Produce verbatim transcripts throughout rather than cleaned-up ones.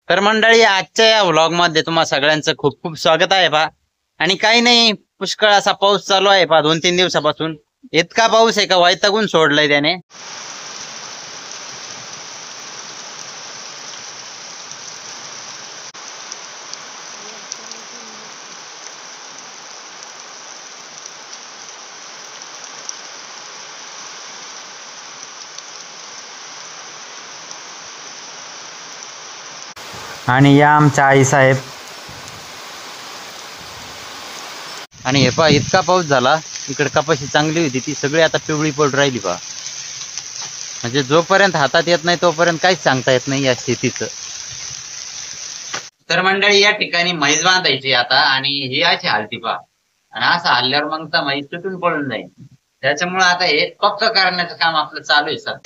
तर मंडळी, आजच्या या व्लॉग मध्ये तुम्हा सगळ्यांचं खूप खूप स्वागत आहे पा. आणि काही नाही, पुष्कळ असा पाऊस चालू आहे पा दोन तीन दिवसापासून. इतका पाऊस आहे का वैतागून सोडलाय त्याने. आणि या आमच्या आई साहेब. आणि हे पा, इतका पाऊस झाला, इकडे कपाशी चांगली होती ती सगळी आता पिवळी पडून राहिली पा. म्हणजे जोपर्यंत हातात येत नाही तोपर्यंत काहीच सांगता येत नाही या शेतीचं. तर मंडळी, या ठिकाणी म्हैस बांधायची आता, आणि ही अशी हालती पा. आणि असं हल्ल्यावर मग तर म्हैस तुटून पडून जाईल. त्याच्यामुळे आता हे पक्क करण्याचं काम आपलं चालू आहे सर.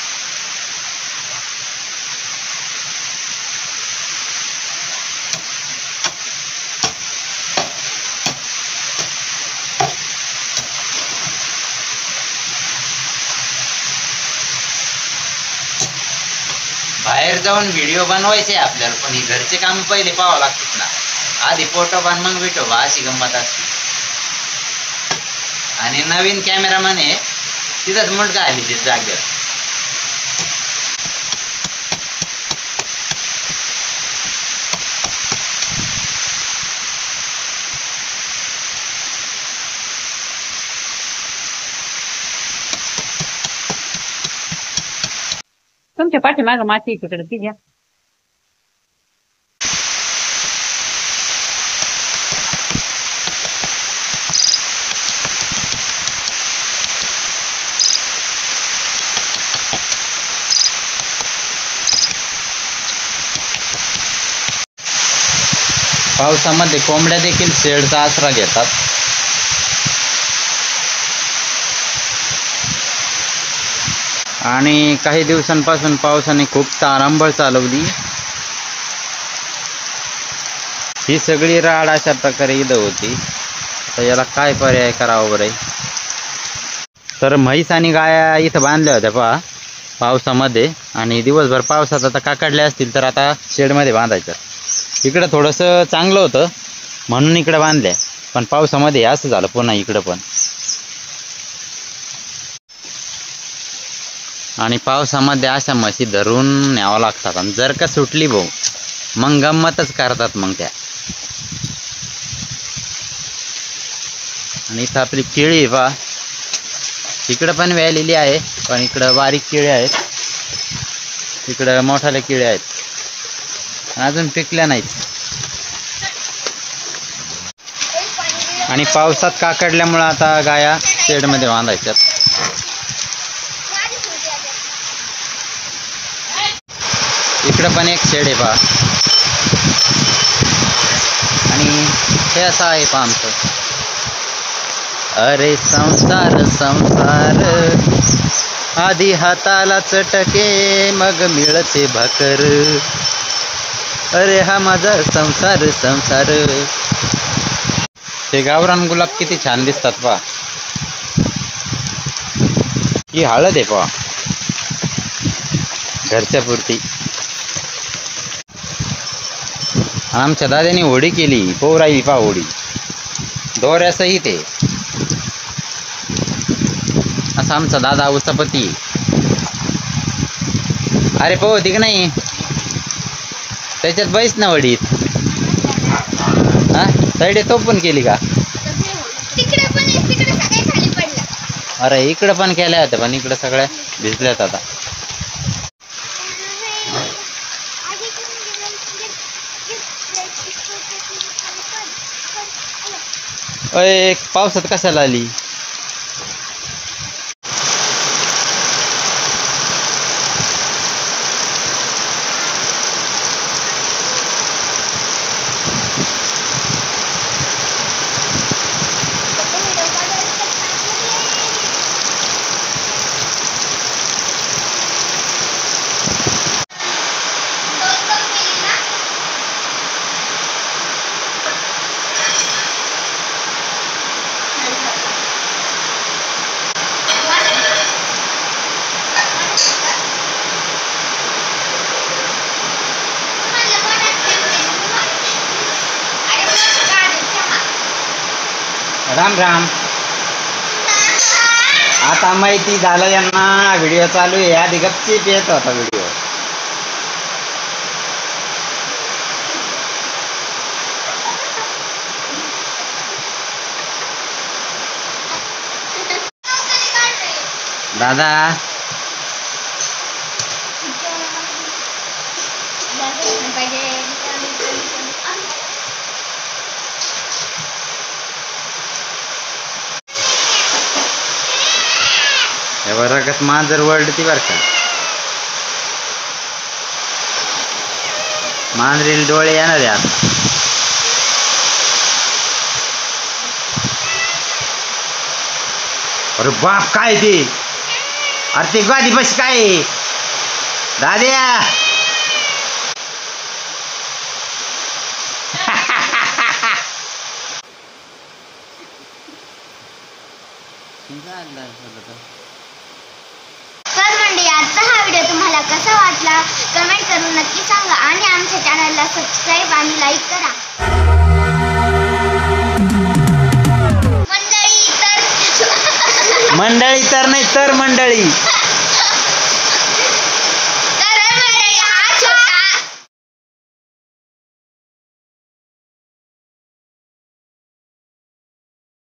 बाहेर जाऊन व्हिडिओ बनवायचे आपल्याला, पण ही घरचे काम पहिले पाहावं लागतात ना. आधी फोटो बन मग विठोबा, अशी गंमत असते. आणि नवीन कॅमेरामॅन आहे, तिथंच मुंडका आली ते जागेवर. तुमच्या पाठीमाग माती इकडे ती घ्या. पावसामध्ये कोंबड्या देखील शेडचा आसरा घेतात. आणि काही दिवसांपासून पावसाने खूप तारांबळ चालवली. ही सगळी राड अशा प्रकारे इथं होती. तर याला काय पर्याय करावा बरं. तर म्हैस आणि गाया इथं बांधल्या होत्या पहा पावसामध्ये, आणि दिवसभर पावसात आता काकडल्या असतील तर आता शेडमध्ये बांधायचं. इकडं थोडंसं चांगलं होतं म्हणून इकडं बांधल्या, पण पावसामध्ये असं झालं पुन्हा इकडं पण. आणि पावसामध्ये अशा म्हशी धरून न्यावं लागतात, आणि जर का सुटली भाऊ मग गंमतच करतात मग त्या. आणि इथं आपली केळी आहे पहा, इकडं पण व्यालेली आहे, पण इकडं बारीक केळी आहेत, इकडं मोठाले केळी आहेत, अजून पिकल्या नाहीत. आणि पावसात काकडल्यामुळं आता गाया शेडमध्ये बांधायच्यात. इकडं पण एक शेड आहे पहा, आणि हे असं आहे पहा आमचं. अरे संसार संसार, आधी हाताला चटके मग मिळते भाकर. अरे हा माझा संसार संसार. हे गावरान गुलाब किती छान दिसतात पहा. ही हळद आहे पहा घरच्या पुरती. आमच्या दादाने होडी केली, पोराई पहा होडी दोऱ्यासहित आहे. असा आमचा दादा उचापती. अरे पोह तिक नाही, त्याच्यात बैस ना वडीत. हा साईडे तो पण केली का? अरे इकडं पण केल्या होत्या, पण इकडं सगळ्या भिजल्यात आता. अय पावसात कशाला आली? राम राम. आता माहिती झालं यांना व्हिडिओ चालू आहे. आधी गपचीप येत होता व्हिडिओ. दादा रगत मांजर वरडती बर का. मांजरीला डोळे येणार आहे आता. अरे बाप काय ते. अरे ते गादी बस काय दाद्या. तर मंडळी आजचा हा व्हिडिओ तुम्हाला कसा वाटला कमेंट करून नक्की सांगा आणि आमच्या चॅनलला सबस्क्राईब आणि लाईक करा. मंडळी तर मंडळी तर नाही तर मंडळी